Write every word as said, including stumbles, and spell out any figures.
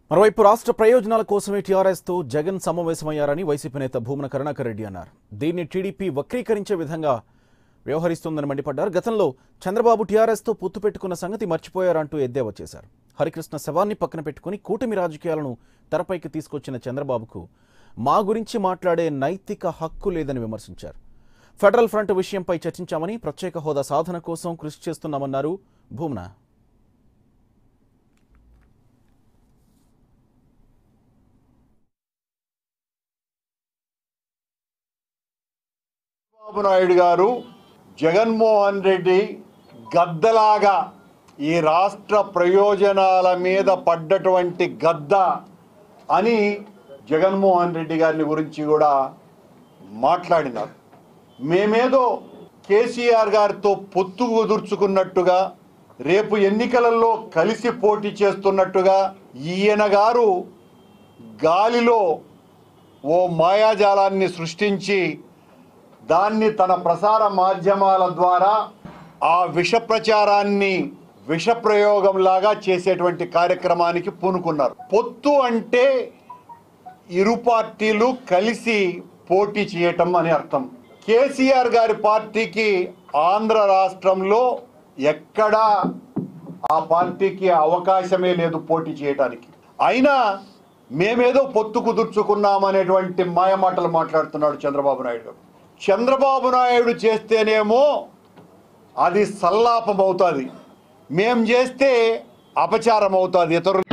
మరోవైపు రాష్ట్ర ప్రయోజనాల కోసమే టీఆర్ఎస్ తో జగన్ సమావేశమయ్యారని వైసీపీ నేత భూమన కరుణాకర్ రెడ్డి అన్నారు. దీన్ని టీడీపీ వక్రీకరించే విధంగా వ్యవహరిస్తోందని మండిపడ్డారు. గతంలో చంద్రబాబు టీఆర్ఎస్ తో పొత్తు పెట్టుకున్న సంగతి మర్చిపోయారంటూ ఎద్దేవా చేశారు. హరికృష్ణ శవాన్ని పక్కన పెట్టుకుని కూటమి రాజకీయాలను తెరపైకి తీసుకొచ్చిన చంద్రబాబుకు మా గురించి మాట్లాడే నైతిక హక్కు లేదని విమర్శించారు. ఫెడరల్ ఫ్రంట్ విషయంపై చర్చించామని, ప్రత్యేక హోదా సాధన కోసం కృషి చేస్తున్నామన్నారు భూమన. చంద్రబాబు నాయుడు గారు జగన్మోహన్ రెడ్డి గద్దలాగా ఈ రాష్ట్ర ప్రయోజనాల మీద పడ్డటువంటి గద్ద అని జగన్మోహన్ రెడ్డి గారిని గురించి కూడా మాట్లాడినారు. మేమేదో కేసీఆర్ గారితో పొత్తు కుదుర్చుకున్నట్టుగా, రేపు ఎన్నికలలో కలిసి పోటీ చేస్తున్నట్టుగా ఈయన గారు గాలిలో ఓ మాయాజాలాన్ని సృష్టించి దాన్ని తన ప్రసార మాధ్యమాల ద్వారా ఆ విష ప్రచారాన్ని విష ప్రయోగంలాగా చేసేటువంటి కార్యక్రమానికి పూనుకున్నారు. పొత్తు అంటే ఇరు పార్టీలు కలిసి పోటీ చేయటం అని అర్థం. కేసీఆర్ గారి పార్టీకి ఆంధ్ర రాష్ట్రంలో ఎక్కడా ఆ పార్టీకి అవకాశమే లేదు పోటీ చేయటానికి. అయినా మేమేదో పొత్తు కుదుర్చుకున్నామనేటువంటి మాయమాటలు మాట్లాడుతున్నాడు చంద్రబాబు నాయుడు గారు. చంద్రబాబు నాయుడు చేస్తేనేమో అది సల్లాపం అవుతుంది, మేం చేస్తే అపచారం అవుతుంది. ఇతరులు